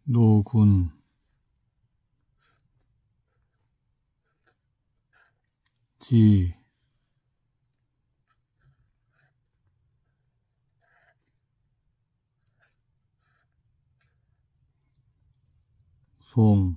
노군, 지, 송,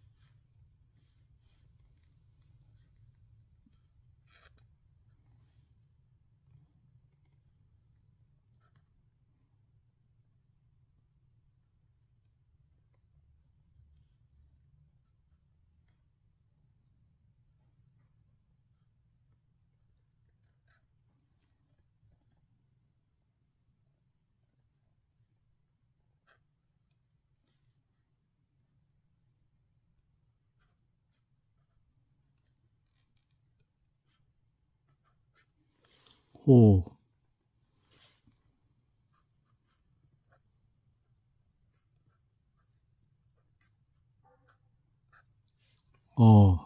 호, 어,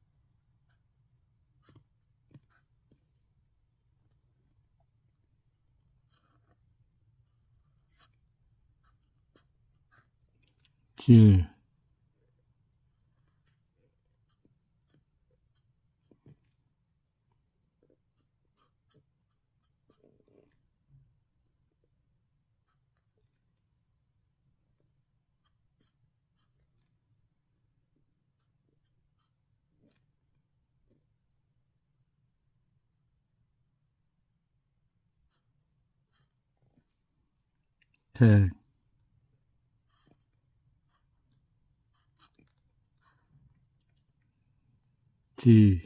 질, 택, 지,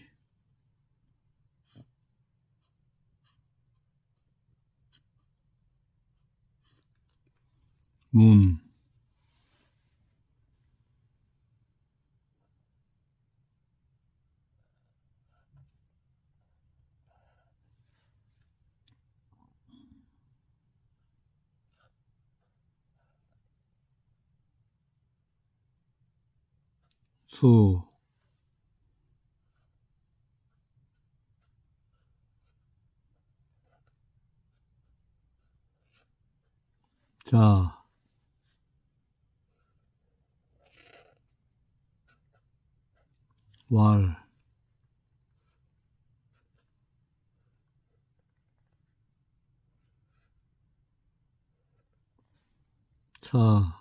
문, 수, 자, 왈, 차,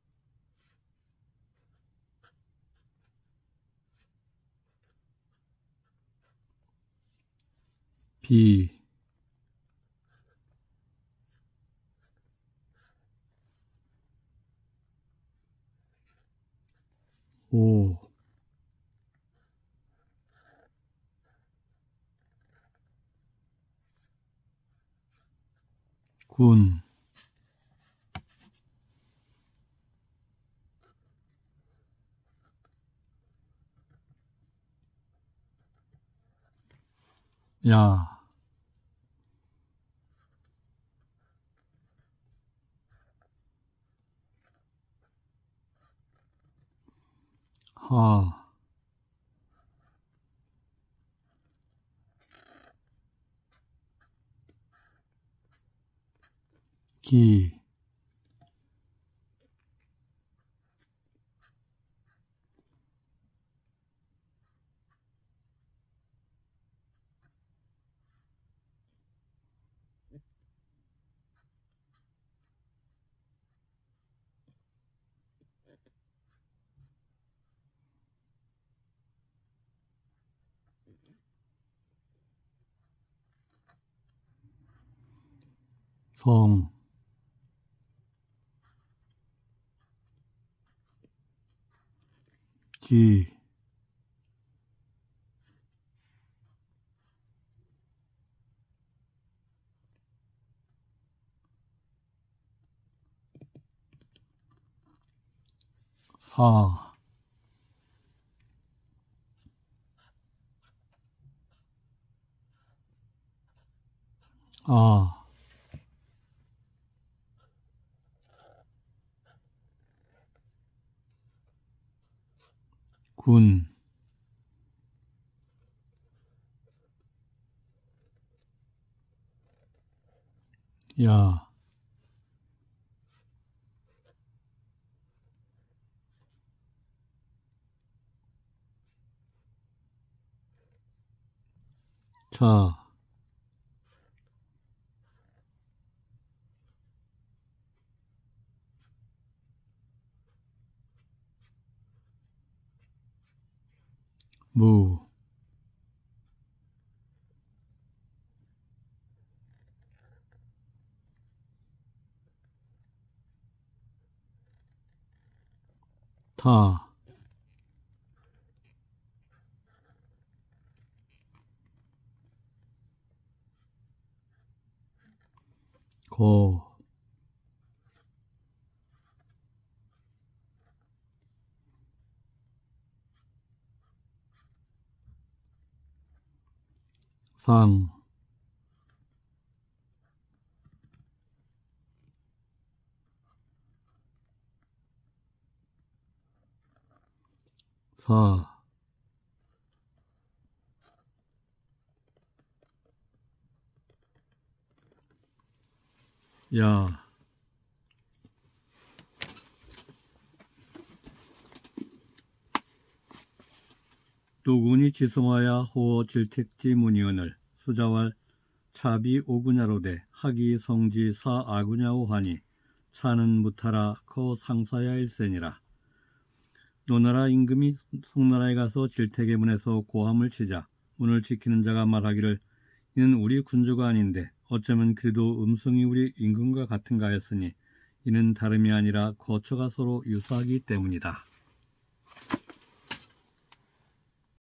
비, 오, 군, 야, 하, 기, 성, 지, 사, 아, 군, 야, 차, 무, 타, 고, 상, 사, 야, 두군이 지성하야 호어 질택지 문의언을 수자왈 차비 오구냐로되 하기 성지 사 아구냐오 하니 차는 무타라 거 상사야 일세니라. 노나라 임금이 송나라에 가서 질택의 문에서 고함을 치자 문을 지키는 자가 말하기를 이는 우리 군주가 아닌데 어쩌면 그래도 음성이 우리 임금과 같은가 했으니 이는 다름이 아니라 거처가 서로 유사하기 때문이다.